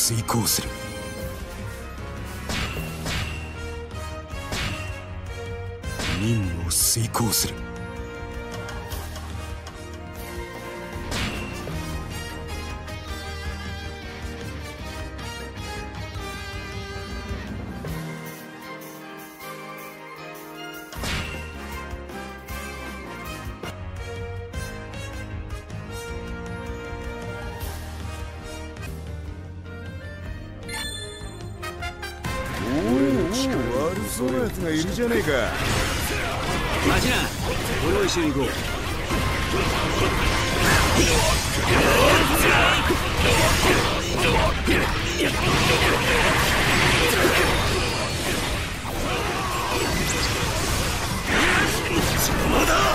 遂行する。任務を遂行する。 悪そうなやつがいるじゃねえか。 待ちな、俺も一緒に行こう。邪魔だ。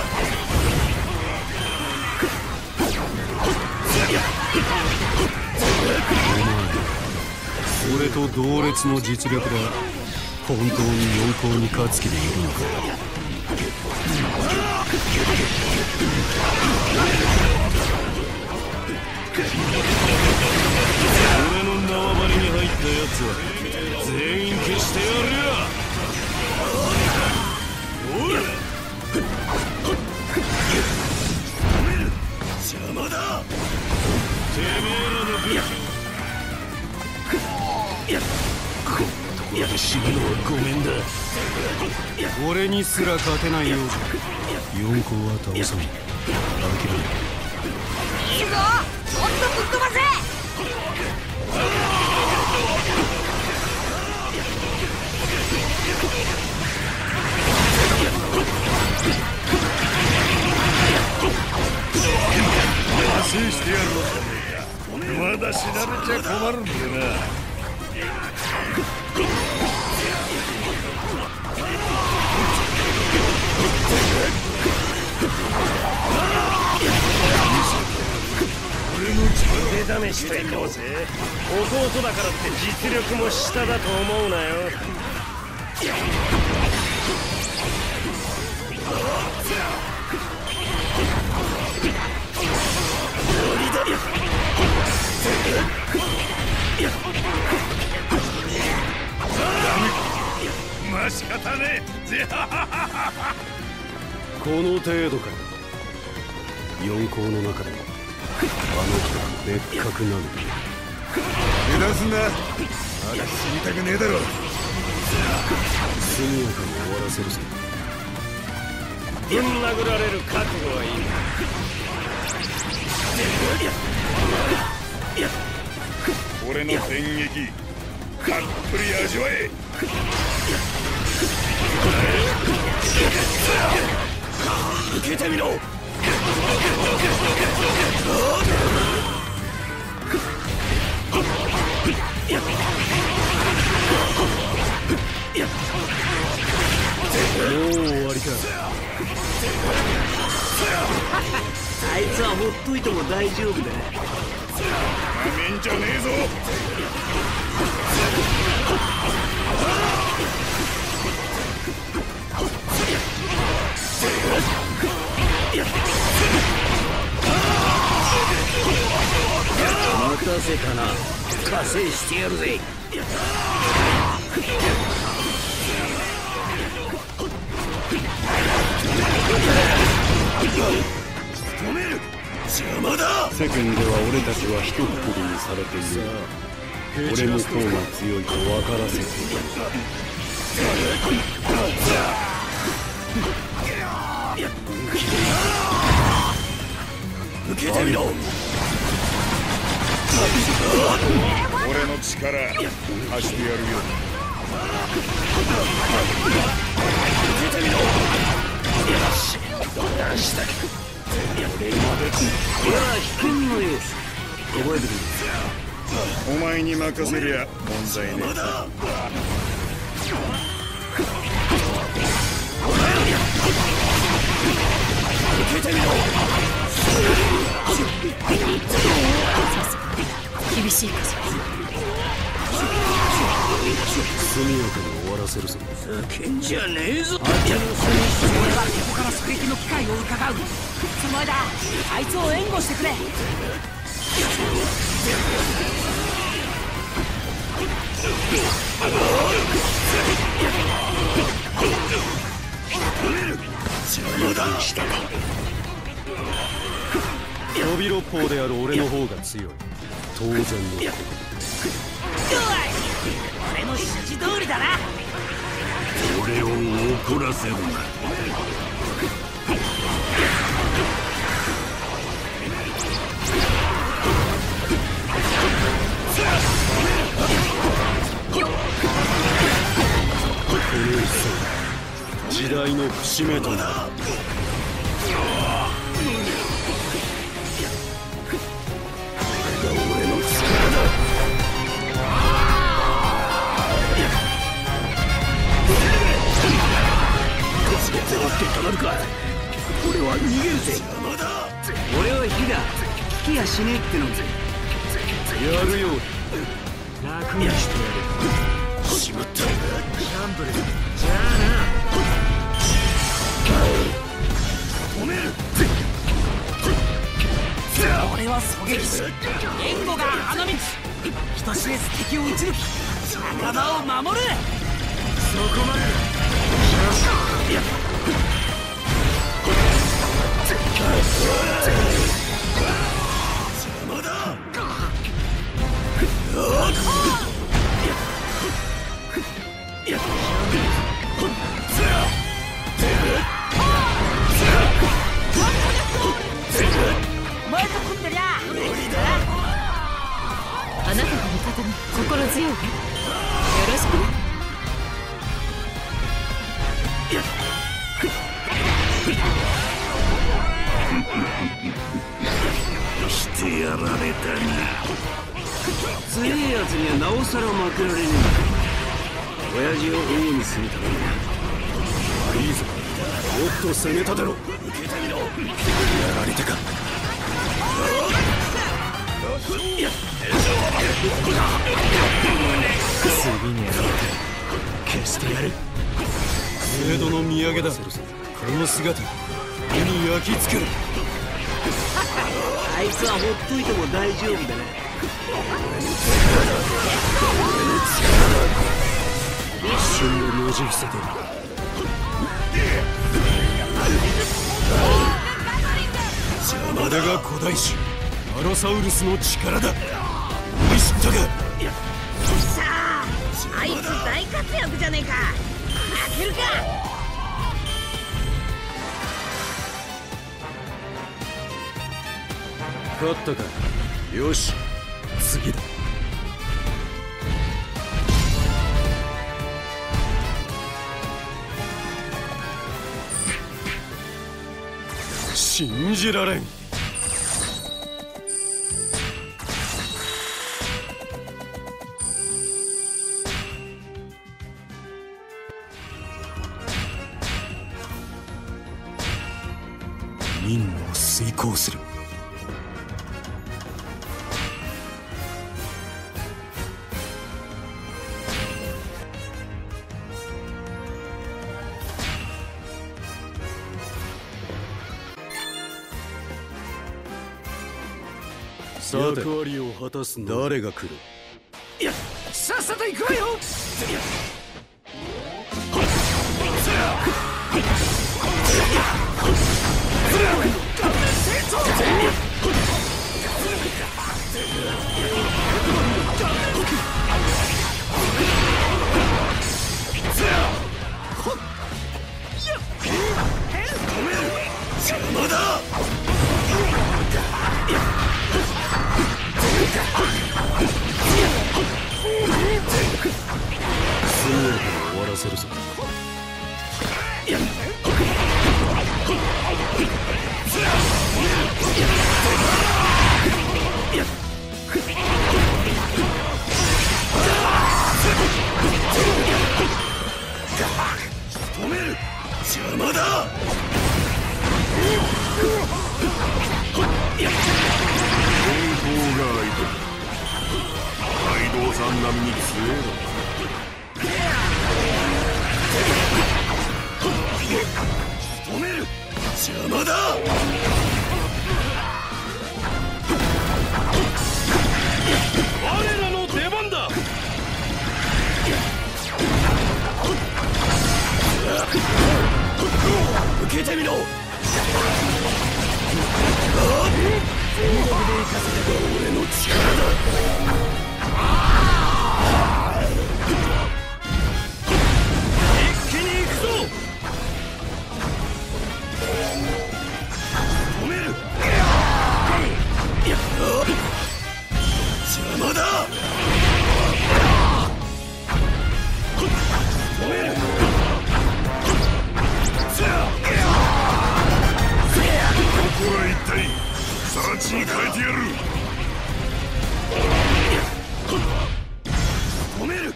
俺と同列の実力だ。本当に四皇に勝つ気でいるのか。 俺の縄張りに入ったやつは全員消してやるよ。おい、邪魔だ。てめえらの武器こんなところで死ぬのはごめんだ。 俺にすら勝てないようだ。四皇は倒さない。諦めない。 いいぞ、もっとぶっ飛ばせ。 安心してやろう。まだ死なれちゃ困るんでな。 腕試しといこうぜ。弟だからって実力も下だと思うなよ。 まあ仕方ねえ。 この程度か。四皇の中でもあの人は別格なのだ。 目立つな。まだ死にたくねえだろ。 速やかに終わらせるぞ。 ぶん殴られる覚悟はいい。 俺の電撃たっぷり味わえ。 受けてみろ。 もう終わりか。 あいつはほっといても大丈夫だ。 なめんじゃねえぞ。 待たせたな。加勢してやるぜ。 止める。邪魔だ。 世間では俺たちは一括りにされている。俺の方が強いと分からせている。 受けてみろ。 俺の力貸してやるよ。 受けてみろ。よし、出したく。 これは危険のよう。覚えてくれ。 お前に任せりゃ問題ねえ。 受けてみろ。 厳しいかしら。 速やかに終わらせるぞ。 ふけんじゃねえぞ。 俺はここから狙撃の機会を伺う。その間あいつを援護してくれ。 油断したか。 飛び六方である俺の方が強い。当然のこと。 俺の指示通りだな。 俺を怒らせるな。 この一戦、時代の節目となる。 俺の力だ。ゼロってたまるか。俺は逃げるぜ。 俺は火だ。聞きやしねえってのぜ。 やるよう楽にしてやる。 しまった。 シャンブル。じゃあな。 止める。 俺は狙撃手援護が花道。人知れず敵を撃ち抜き仲間を守る。 そこまでだ。 邪魔だ。 お前と組んでりゃあなたが味方に心強いね。よろしくね。 してやられたな。 強いやつにはなおさら負けられねえんだ。親父を王にするためにいいぞ。もっと攻めただろ。受けてみろ。やられたか。次にやられた。消してやる。江戸の土産だ。この姿目に焼き付ける。 あいつはほっといても大丈夫だな。 一瞬でねじ伏せてる。邪魔だが古代種アロサウルスの力だ。見知ったか。 さああいつ大活躍じゃねえか。負けるか。 勝ったか。よし次だ。信じられん。任務を遂行する。役割を果たすの誰が来る。 いやさっさと行くわよ。 邪魔だ。 速やかに終わらせるぞ。 止める。邪魔だ。カイドウさん並みに強えろ。止める。邪魔だ。 我らの出番だ。 受けてみろ。俺の力だ。一気に行くぞ。止める。邪魔だ。止める。 ここは一体更地に変えてやる。 止める。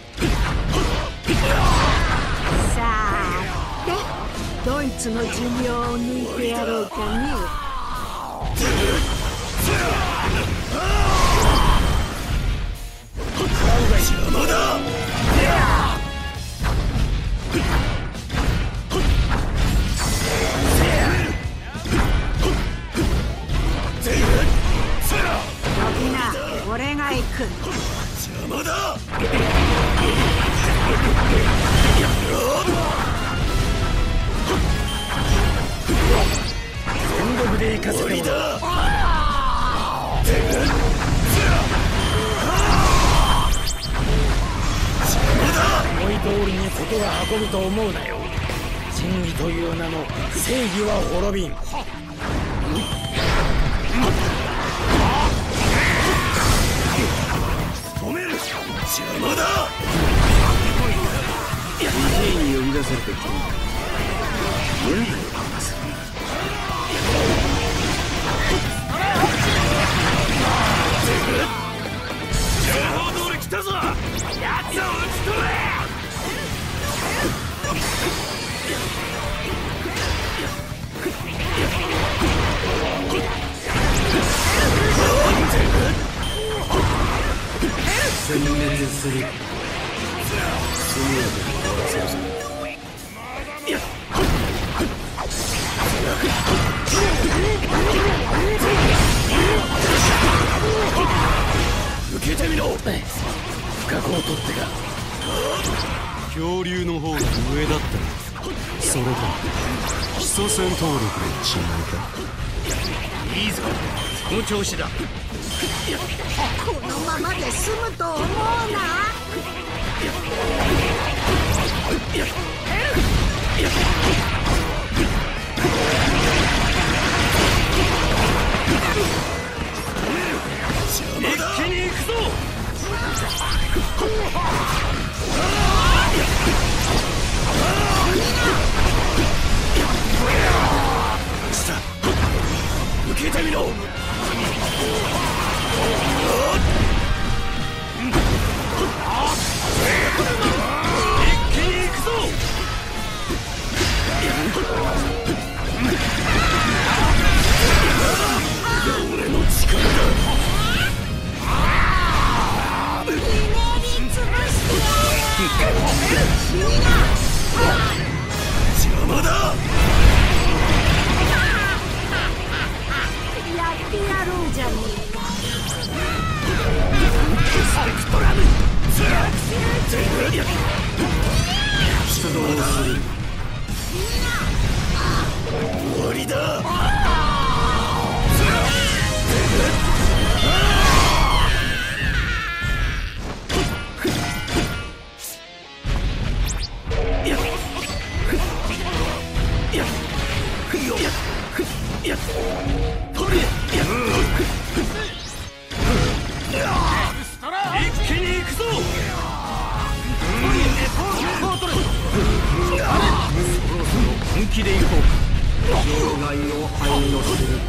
さあでドイツの寿命を抜いてやろうかね。 邪魔だ。 みんな俺が行く。 邪魔だ。 全力で行かせてもらう。思い通りに事が運ぶと思うなよ。真理という名の正義は滅びん。 止める。邪魔だ。 DJ に呼び出されてきたんだ。嫌な予感がする。 情報通り来たぞ。奴を撃ち取れ。 全滅する。速やかに終わらせるぞ。 受けてみろ。 不覚を取ってか。 恐竜の方が上だった。それと基礎戦闘力の違いか。 いいぞ、その調子だ。 このままで済むと思うな。 一気に行くぞ。受けてみろ。一気に行くぞ。俺の力だ。 ひねりつぶしてやる。 邪魔だ。 やってやろうじゃねえか。 スペクトラム。出動する。終わりだ。一気に行くぞ。 本気で行こうか。障害を愛のする。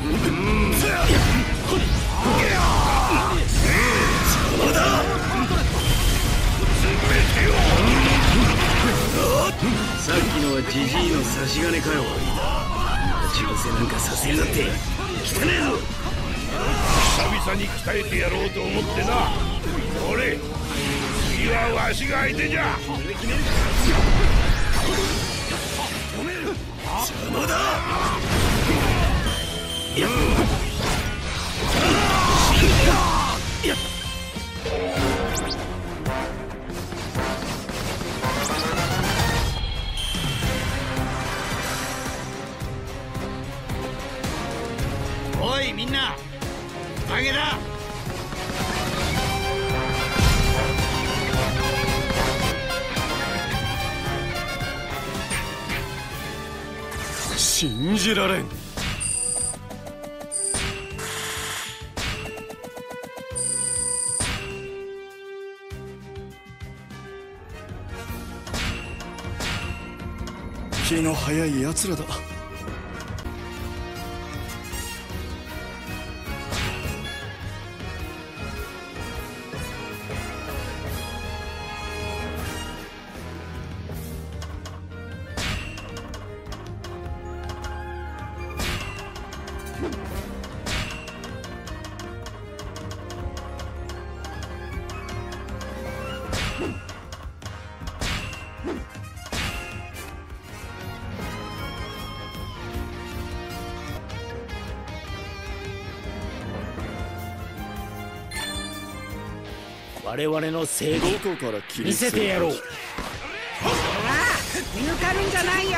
邪魔だ。 さっきのはジジイの差し金かよ。待ち伏せなんかさせやがって。汚ねえぞ。 久々に鍛えてやろうと思ってな。俺、次はわしが相手じゃ。 邪魔だ。 信じられん。気の早い奴らだ。 我々の正義見せてやろう。 見抜かるんじゃないよ。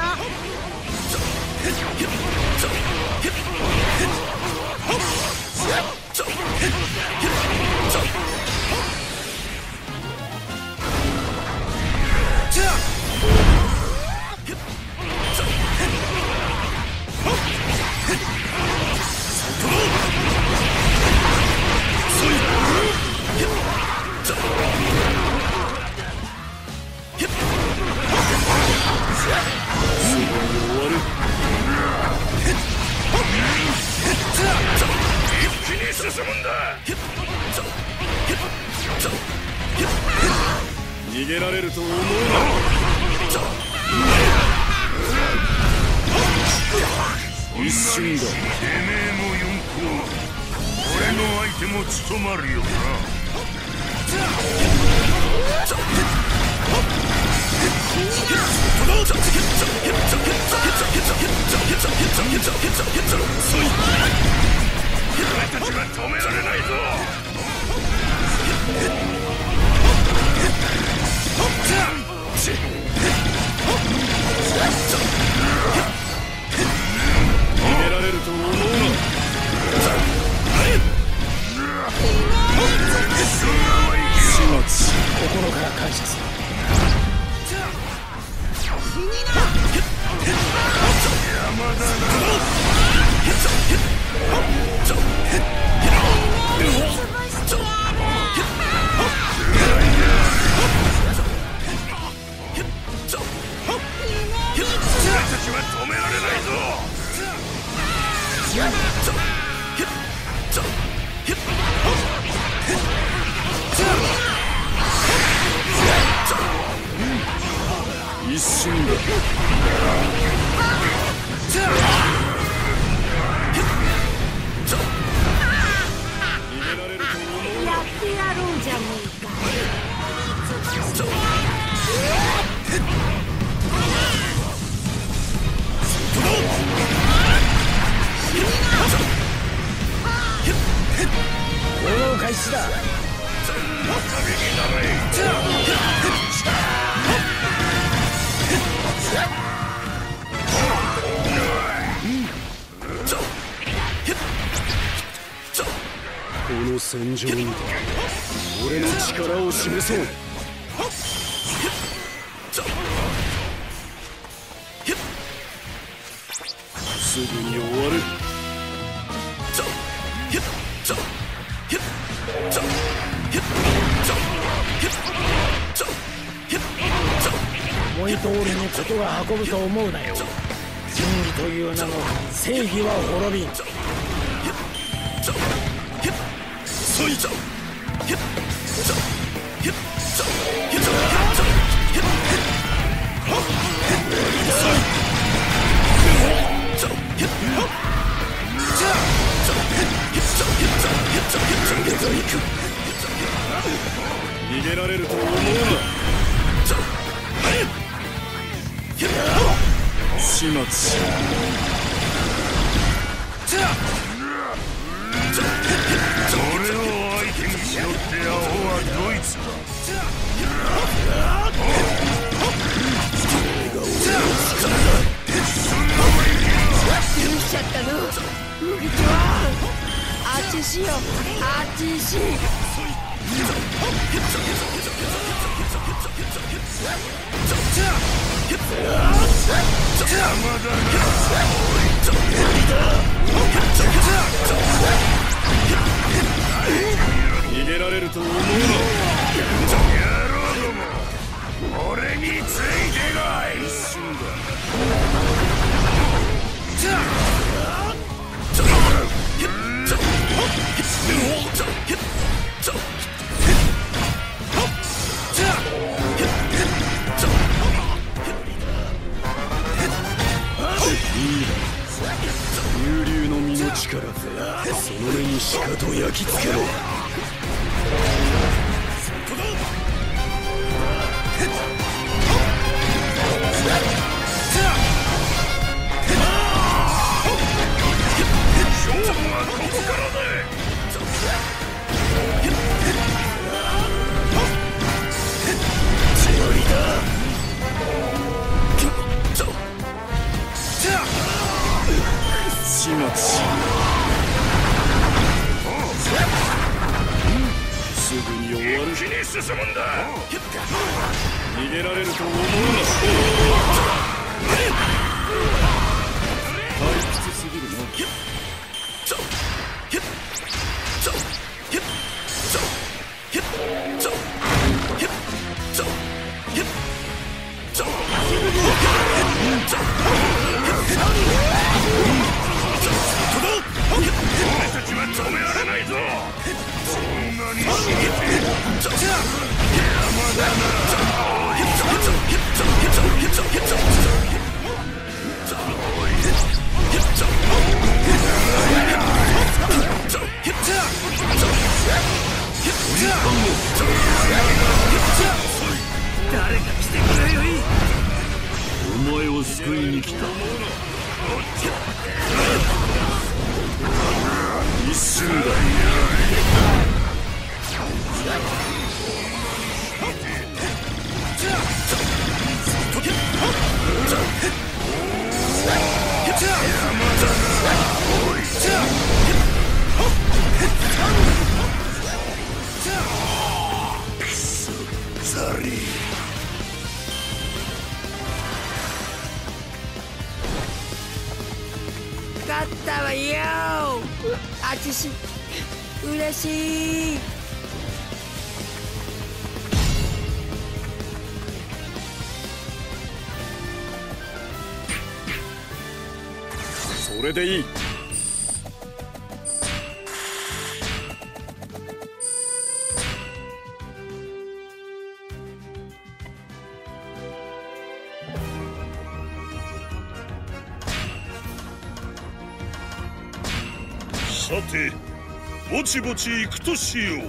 逃げられると思うな。一瞬だ。 てめえも四皇、俺の相手も務まるよな。俺たちは止められないぞ。 逃げられると思うな。 心から感謝する。 山だな。止められないぞ。 一瞬だ。 やってやろうじゃねえか。 行動開始だ。 この戦場に俺の力を示そう。すぐに終わる。 思い通りにことが運ぶと思うなよ。真理という名の正義は滅びん。 逃げられると思うな。始末し俺を相手にしろってアホはドイツか。 許しちゃったの。あっちしよう。あっちし。 逃げられると思うな。 俺についてこい。一瞬だ。 流々の身の力、その目にしかと焼き付けろ。 勝負はここからだ。 強いだ。始末しすぐに終わる。 一気に進むんだ。 逃げられると思うな。張りきつすぎるな。 俺たちは止められないぞ。そんなに死ねて山だな。 誰か来てくれよい。 お前を救いに来た。一瞬だ。 ザリー。 勝ったわよ。あちし嬉しい。 それでいい。 さて、ぼちぼち行くとしよう。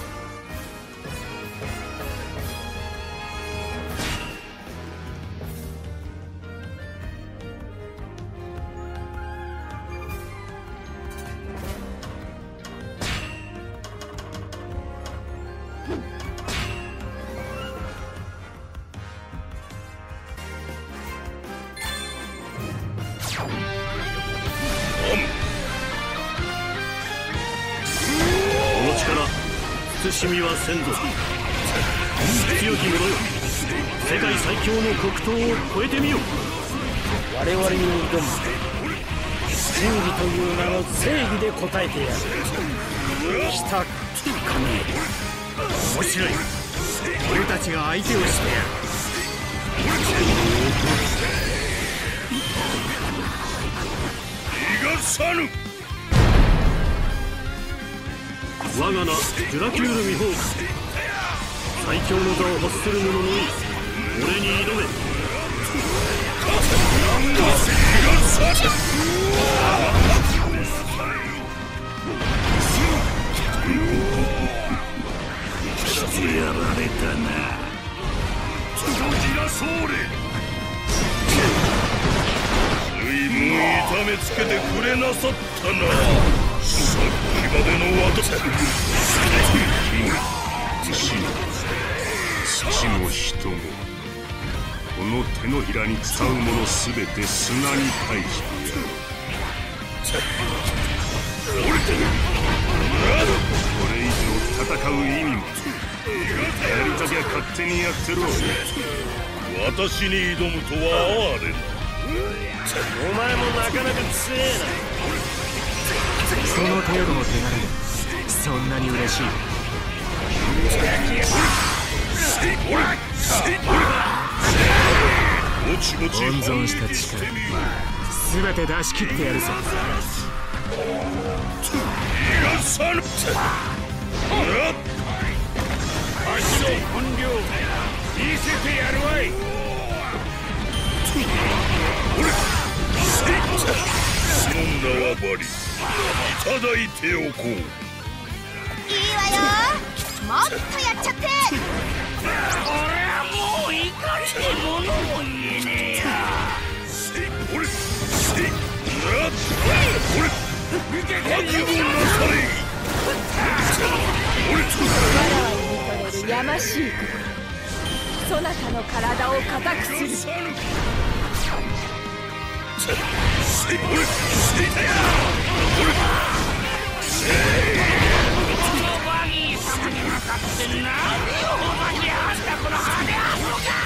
慎みは先祖。強き者よ、世界最強の黒刀を超えてみよ。 我々に挑む真理という名の正義で応えてやる。来たかね。面白い。俺たちが相手をしてやる。 逃がさぬ。 我が名ジュラキュールミホーク、最強の座を欲する者のみ俺に挑め。 やられたな。ジラソーレ。随分痛めつけてくれなさったな。さっきまでの私。父の人もこの手のひらに伝うものすべて砂に返してやる。これ以上戦う意味もやりたきゃ勝手にやってろ。私に挑むとは哀れな。 お前もなかなか強えな。 その程度の手柄でそんなに嬉しい。温存した力全て出し切ってやるぞ。 足の本領見せてやるわい。 そんなわばりいただいておこう。 いいわよ、もっとやっちゃって。 俺はもう怒りで物も言えねえや。 やましい心、そなたの体を固くする。 このバギー様に向かって何をおばき合わせたこの羽あのか。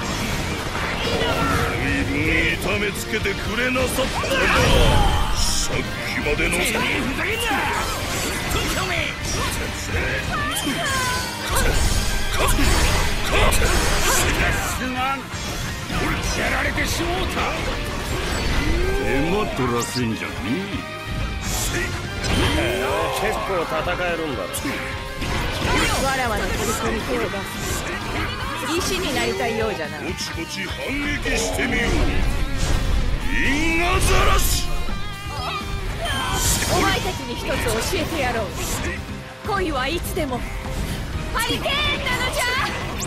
随分痛めつけてくれなさったな。さっきまでのふざけんな。すまん、やられてしもうた。 手間取らせんじゃね結構戦えるんだろ。 わらわの取り組み手を出す。石になりたいようじゃな。 ぼちぼち反撃してみよう。因果ざらし。 お前たちに一つ教えてやろう。恋はいつでもハリケーンなのじゃ。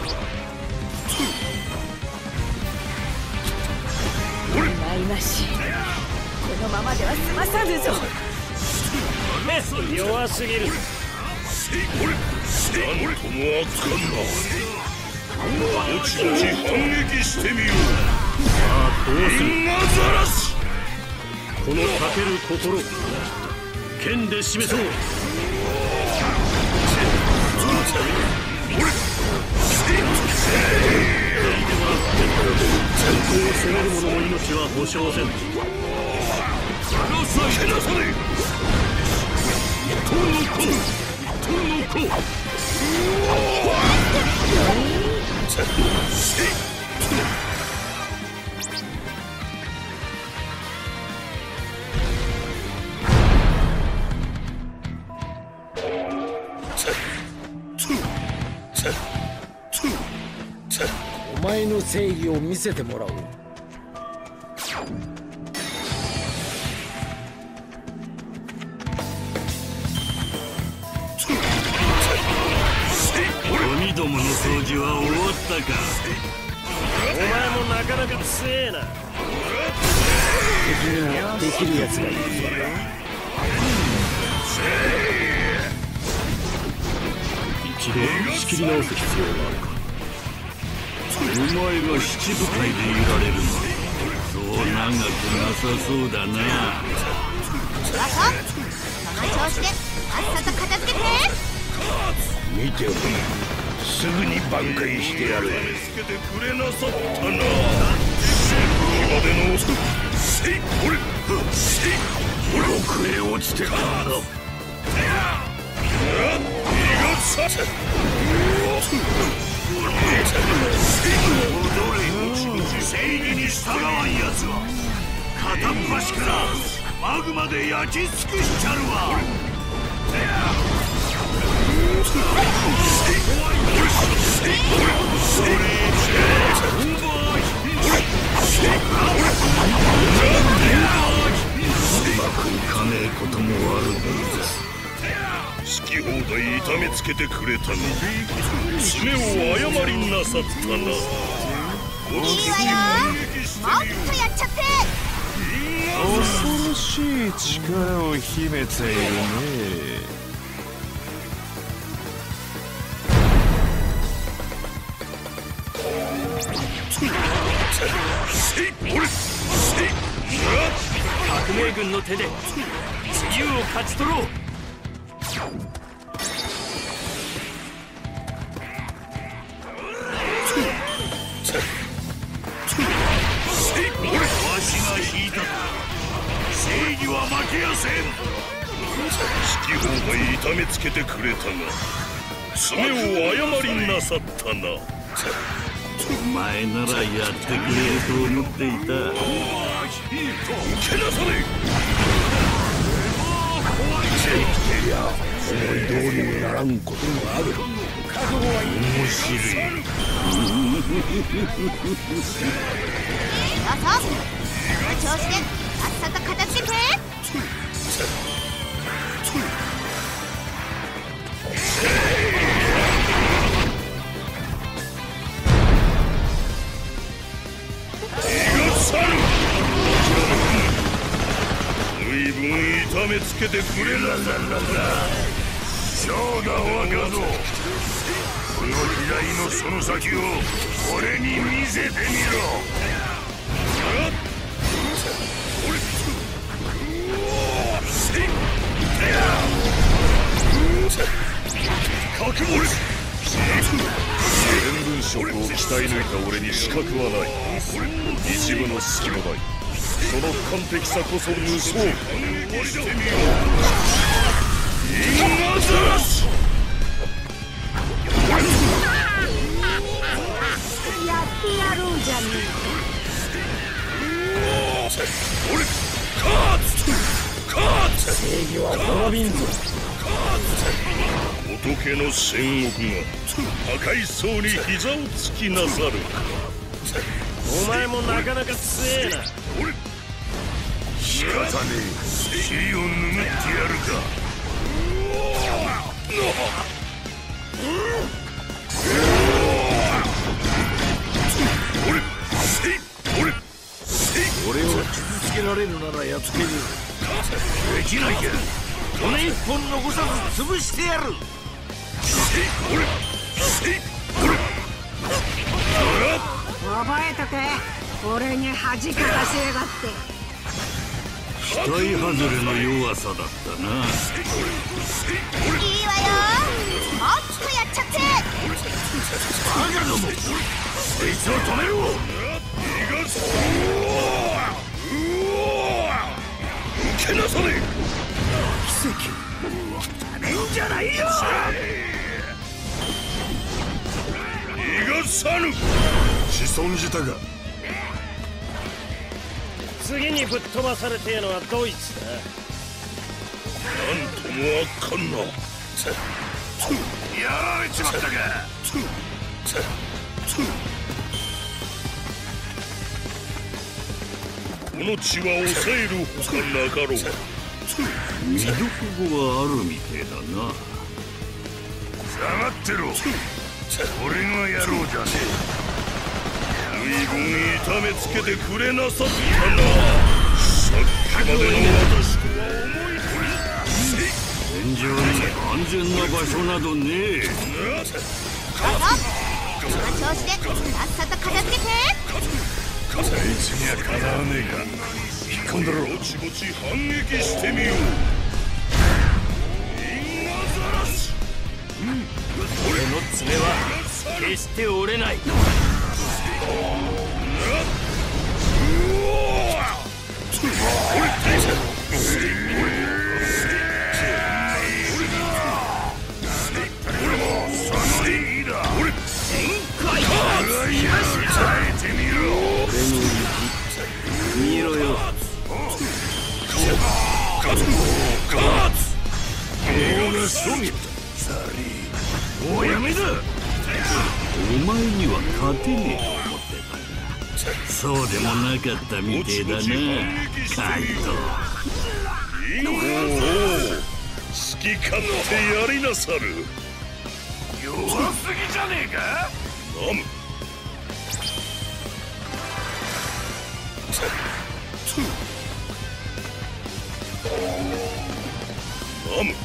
ないしい、このままでは済まさぬぞ。 弱すぎる。 なんともあかんな。ぼちぼち反撃してみよう。 さあどうする。 因果ざらし。 このかける心剣で示そう。ここを攻める者の命は保証せん。 けなされ。 との子。 お前の正義を見せてもらおう。 ゴミどもの掃除は終わったか。 お前もなかなか強えな。敵にもできるやつがいるぞ。 一度仕切り直す必要があるか。お前が七部会でいられるのそう長くなさそうだな。 その調子でさっさと片付けて。 見ておけ。すぐに挽回してやる。つけてくれなさったな。さっきまでの奥へ落ちてからだ。正義に従わんやつは片っ端からマグマで焼き尽くしちゃるわ。うまくいかねえこともあるもんだ。好き放題痛めつけてくれたが爪を謝りなさったな。 いいわよ、もっとやっちゃって。 恐ろしい力を秘めているね。 革命軍の手で自由を勝ち取ろう。わしけやせん。好き放題痛めつけてくれたが爪を謝りなさったな。 お前ならやってくれると思っていた。 受けなされ。 思い通りにならんこともある。面白い。 そうそう、この調子でさっさと片付けて。 随分痛めつけてくれなさったな。そうだ若造、この左のその先を俺に見せてみろ。覚悟です。全文職を鍛え抜いた俺に資格はない。一部の隙もない。その完璧さこそ無双。インガザラス。 やってやろうじゃね俺カーツカーツ。 正義は滅びんぞ。 仏の戦国が破壊層に膝をつきなさる。 お前もなかなか強えな。 仕方ねえ、尻を拭ってやるか。 俺を傷つけられるならやっつける。 できないや。 骨一本残さず潰してやる。 覚えとけ。俺に恥かかせやがって。 期待外れの弱さだったな。 いいわよ、大きくやっちゃって。 バカども、こいつを止めろ。 受けなされ。 奇跡なめんじゃないよ。 逃がさぬ。 子孫じたが。 次にぶっ飛ばされてえのはドイツだ。 なんともあかんな。やられちまったか。この血は抑えるほかなかろう。 見どころがあるみてえだな。 下がってろ。俺がやろうじゃねえ。随分痛めつけてくれなさったな。さっきまでの私とは思い戦場に安全な場所などねえ。 この調子でさっさと片付けて。 あいつにはかなわねえか。引っ込んだろ。ぼちぼち反撃してみよう。インガザラス。 俺の爪は決して折れない。 見ろよ。 おやめだ。 お前には勝てねえと思ってたが、そうでもなかったみてえだな、カイト。 おお、好き勝手やりなさる。弱すぎじゃねえか。ナム。ナム。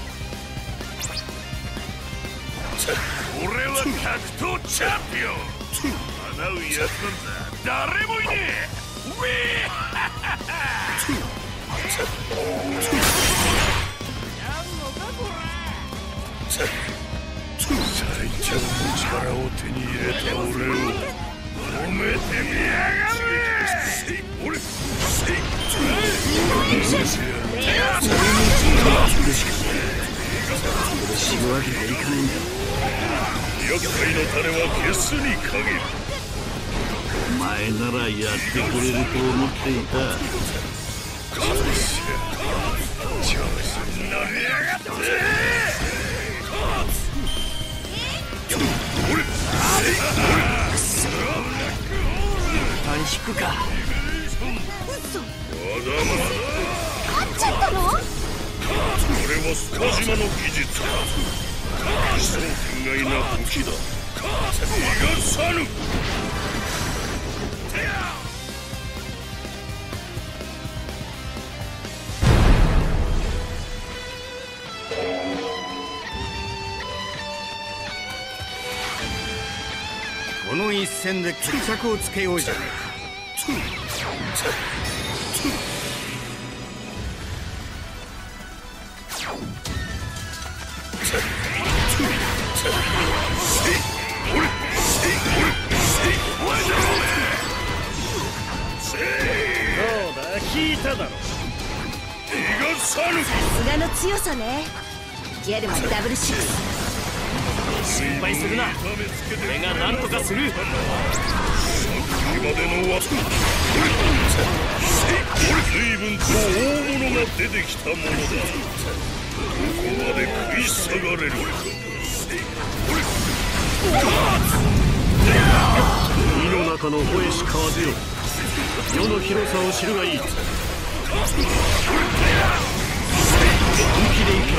俺は格闘チャンピオン。叶うやつなんざ誰もいねえ。ウェ最強の力を手に入れた俺を褒めてみやがれ。俺わけにはいかないんだ。 厄介の種はゲスに限る。 お前ならやってくれると思っていた。 調子に乗りやがって短縮か。 まだまだ勝っちゃったの？ これはスカ島の技術か。奇想天外な武器だ。逃がさぬ。 この一戦で決着をつけようじゃないか。 聞いただろ。 逃がさぬ。 さすがの強さね。ギャルマンダブルシックス。 心配するな。俺が何とかする。 さっきまでのわず随分と大物が出てきたものだ。ここまで食い下がれるか。 海の中の吠えし風よ、世の広さを知るがいい。本気でいけ。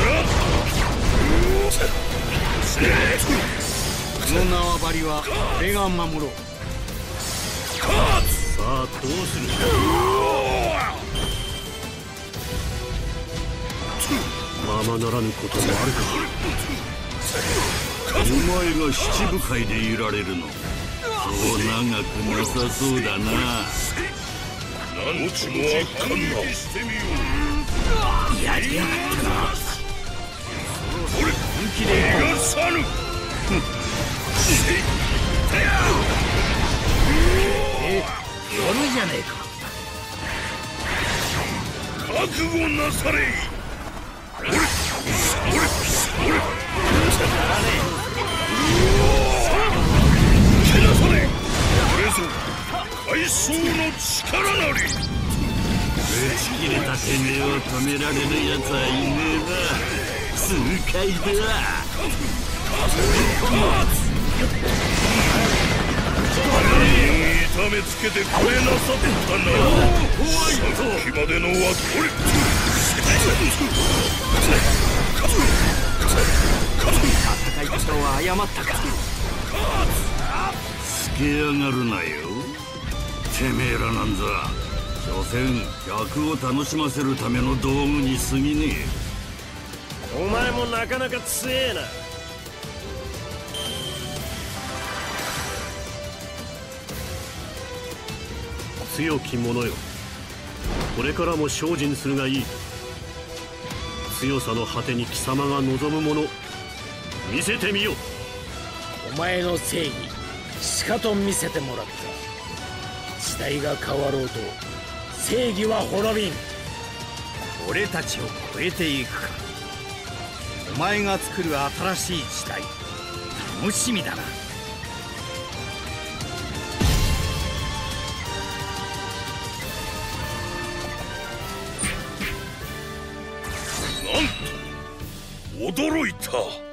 この縄張りは俺が守ろう。 さあどうする。ままならぬこともあるか。 お前が七部会でいられるのそう長くなさそうだな。 何ちもあかんな。 やりやがったな。 本気で逃がさぬ。 夜じゃねえか。 覚悟なされ。けなされ。これぞ海藻の力なり。 打ち切れた天霊を止められるやつはいねえな。痛快だ。 痛めつけてくれなさったな。さっきまでのはこれ。 戦い方は誤ったか。 つけやがるなよ。てめえらなんざ所詮客を楽しませるための道具に過ぎねお前もなかなか強えな。強き者よ、これからも精進するがいい。強さの果てに貴様が望むもの見せてみよ。 お前の正義しかと見せてもらった。時代が変わろうと正義は滅びん。 俺たちを超えていくか。お前が作る新しい時代楽しみだな。 なんと驚いた。